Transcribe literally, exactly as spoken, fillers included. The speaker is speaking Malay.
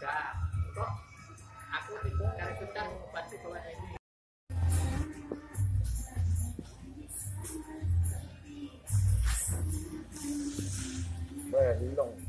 Enggak, kok aku itu karena kita pasti kalau ini. Wah, hilong.